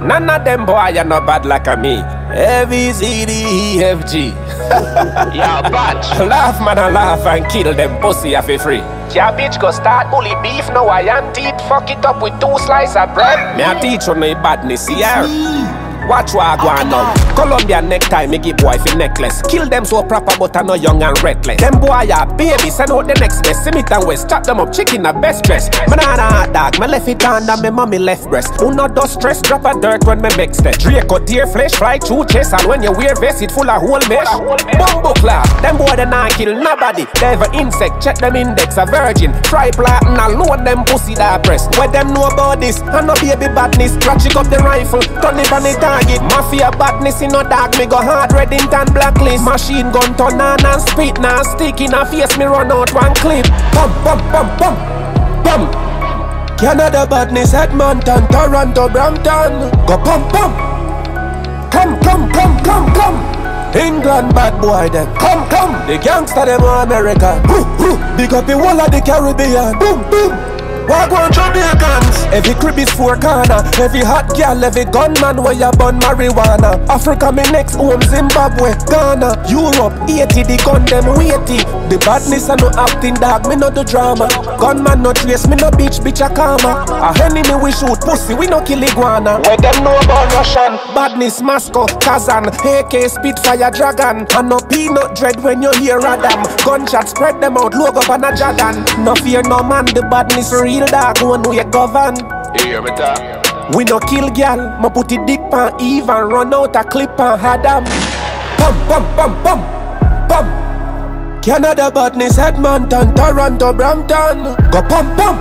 None of them boy are not bad like a me. A, B, C, D, E, F, G. Yeah, batch. Laugh man and laugh and kill them pussy if free. Yeah, bitch go start bully beef, no I am teeth. Fuck it up with 2 slices of bread. Me a teach on my badness, yeah. Watch what I go on now. Colombian necktie, me give boy for necklace. Kill them so proper but I know young and reckless. Them boy are baby, send out the next best. Simit and west, chop them up, chicken a best dress. Banana hot dog, my left it under me mommy left breast. Who not do stress, drop a dirt when me vex that. Draco deer flesh, fly through chest. And when you wear vest, it full of whole mesh. Bumbo clap, them boy they not kill nobody. They have an insect, check them index, a virgin. Fry platin, alone them pussy that breast. What them know about this? I know baby badness. Ratchet up the rifle, turn it on the target. Mafia badness in no dark, me go hard red ink and blacklist. Machine gun turn on and spit, now stick in a face, me run out one clip. Bum, bum, bum, bum, bum. Canada badness, Edmonton, Toronto, Brampton. Go pum, pum. Come, come, come, come, come. England bad boy them, come, come. The gangster them America. Big up the whole of the Caribbean. Boom, boom. Walk on Jamaicans. Every crib is 4 corner. Every hot girl, every gunman where you burn marijuana. Africa me next home, Zimbabwe, Ghana, Europe, 80, the gun them weighty. The badness I no acting dog, me no do drama. Gunman no trace, me no bitch a karma. A enemy we shoot pussy, we no kill iguana. Where them know about Russian? Badness, Moscow, Kazan, AK, Spitfire, Dragon. And no peanut dread when you hear Adam. Gunshot spread them out, logo up on a Jordan. No fear no man, the badness real dog, one we govern. You hear me talk? We no kill gal, ma put it dick pan Eve and run out a clip and Adam. Pum, pum, pum, pum, pum. Canada badness, Edmonton, Toronto, Brampton. Go pum, pum.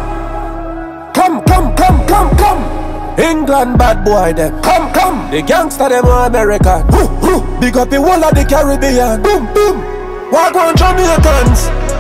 Come, come, come, come, come. England bad boy them, come, come. The gangster them America. Big up the whole of the Caribbean. Boom, boom. Walk on Jamaicans.